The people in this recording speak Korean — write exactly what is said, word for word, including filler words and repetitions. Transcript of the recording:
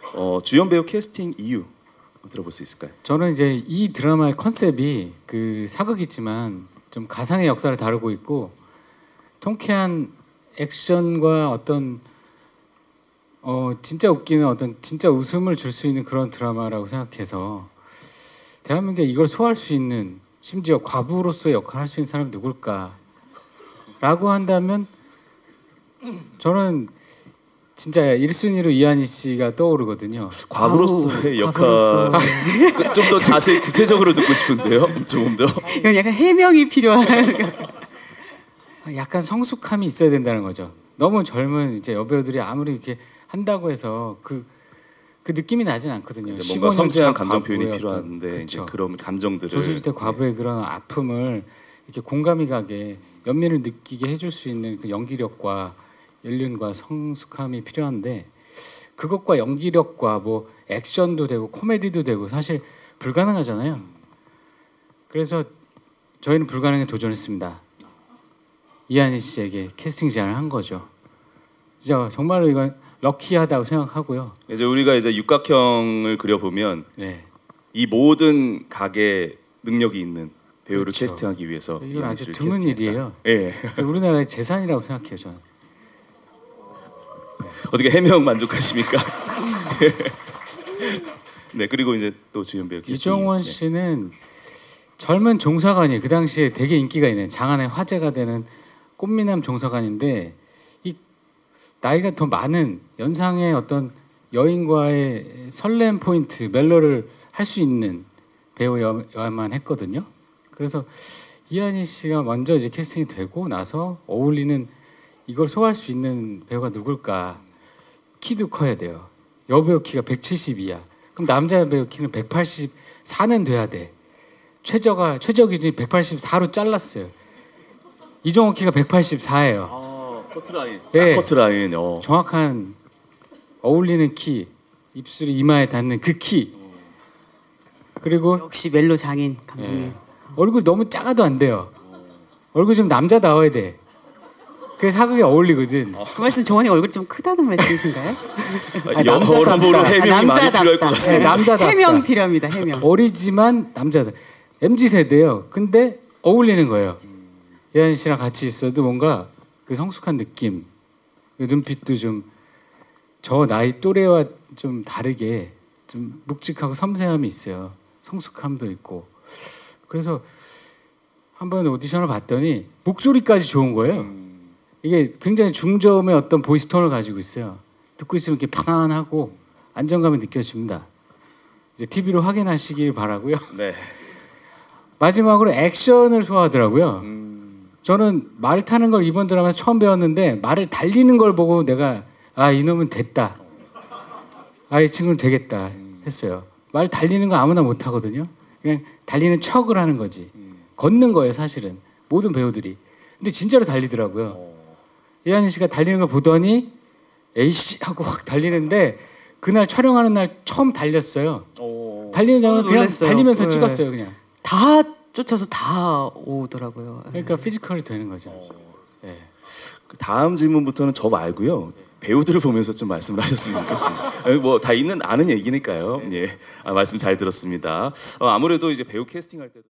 어, 주연 배우 캐스팅 이유 들어볼 수 있을까요? 저는 이제 이 드라마의 컨셉이 그 사극이지만 좀 가상의 역사를 다루고 있고 통쾌한 액션과 어떤 어 진짜 웃기는 어떤 진짜 웃음을 줄 수 있는 그런 드라마라고 생각해서 대한민국에 이걸 소화할 수 있는 심지어 과부로서의 역할을 할 수 있는 사람이 누굴까라고 한다면 저는 진짜 일 순위로 이한희 씨가 떠오르거든요. 과부로서의 역할 좀 더 자세히 구체적으로 듣고 싶은데요. 조금 더. 이건 약간 해명이 필요한. 약간 성숙함이 있어야 된다는 거죠. 너무 젊은 이제 여배우들이 아무리 이렇게 한다고 해서 그, 그 느낌이 나진 않거든요. 뭔가 섬세한 감정 표현이 필요한데 어떤, 이제 그런 감정들을 조선시대 과부의 네. 그런 아픔을 이렇게 공감이 가게 연민을 느끼게 해줄 수 있는 그 연기력과 연륜과 성숙함이 필요한데 그것과 연기력과 뭐 액션도 되고 코미디도 되고 사실 불가능하잖아요. 그래서 저희는 불가능에 도전했습니다. 이한희 씨에게 캐스팅 제안을 한 거죠. 진짜 정말로 이건 럭키하다고 생각하고요. 이제 우리가 이제 육각형을 그려보면 네. 이 모든 각의 능력이 있는 배우를 그렇죠. 캐스팅하기 위해서 이건 아주 드문 일이에요. 예. 우리나라의 재산이라고 생각해요, 저는. 어떻게 해명 만족하십니까? 네, 그리고 이제 또 주연 배우 이종원 씨는 네. 젊은 종사관이 그 당시에 되게 인기가 있는 장안의 화제가 되는 꽃미남 종사관인데 이 나이가 더 많은 연상의 어떤 여인과의 설렘 포인트 멜로를 할 수 있는 배우여야만 했거든요. 그래서 이한희 씨가 먼저 이제 캐스팅이 되고 나서 어울리는 이걸 소화할 수 있는 배우가 누굴까? 키도 커야 돼요. 여배우 키가 백칠십이야. 그럼 남자 배우 키는 백팔십사는 돼야 돼. 최저가 최저 기준이 백팔십사로 잘랐어요. 이종원 키가 백팔십사예요. 아, 커트라인. 네. 아, 커트라인. 어. 정확한 어울리는 키, 입술이 이마에 닿는 그 키. 그리고 역시 멜로 장인 감독님. 네. 얼굴 너무 작아도 안 돼요. 얼굴 좀 남자다워야 돼. 그게 사극에 어울리거든. 그 말씀 정원이 얼굴이 좀 크다는 말씀이신가요? 아, 여러모로 해명이 아, 많이 필요할 것 같습니다. 네, 남자답다. 해명 필요합니다. 해명. 어리지만 남자다. 엠지 세대예요. 근데 어울리는 거예요. 예한 씨랑 같이 있어도 뭔가 그 성숙한 느낌, 그 눈빛도 좀 저 나이 또래와 좀 다르게 좀 묵직하고 섬세함이 있어요. 성숙함도 있고. 그래서 한번 오디션을 봤더니 목소리까지 좋은 거예요. 이게 굉장히 중저음의 어떤 보이스톤을 가지고 있어요. 듣고 있으면 이렇게 편안하고 안정감이 느껴집니다. 이제 티비로 확인하시길 바라고요. 네. 마지막으로 액션을 소화하더라고요. 음... 저는 말 타는 걸 이번 드라마에서 처음 배웠는데 말을 달리는 걸 보고 내가 아 이놈은 됐다. 아 이 친구는 되겠다 했어요. 말 달리는 거 아무나 못 하거든요. 그냥 달리는 척을 하는 거지. 음... 걷는 거예요 사실은. 모든 배우들이. 근데 진짜로 달리더라고요. 어... 이한희 씨가 달리는 걸 보더니 에이씨 하고 확 달리는데 그날 촬영하는 날 처음 달렸어요. 오. 달리는 장면 그냥 놀랐어요. 달리면서 네. 찍었어요 그냥. 다 쫓아서 다 오더라고요. 그러니까 네. 피지컬이 되는 거죠. 네. 다음 질문부터는 저 말고요. 배우들을 보면서 좀 말씀을 하셨으면 좋겠습니다. 뭐 다 있는 아는 얘기니까요. 네. 예, 아, 말씀 잘 들었습니다. 어, 아무래도 이제 배우 캐스팅할 때도.